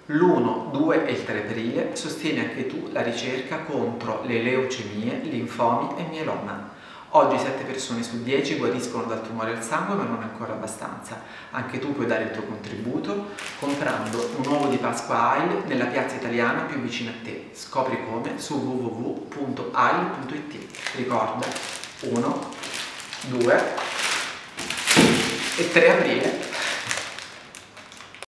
L'1, 2 e il 3 aprile sostieni anche tu la ricerca contro le leucemie, linfomi e mieloma. Oggi 7 persone su 10 guariscono dal tumore al sangue, ma non è ancora abbastanza. Anche tu puoi dare il tuo contributo comprando un uovo di Pasqua AIL nella piazza italiana più vicina a te. Scopri come su www.ail.it. Ricorda, 1, 2 e 3 aprile.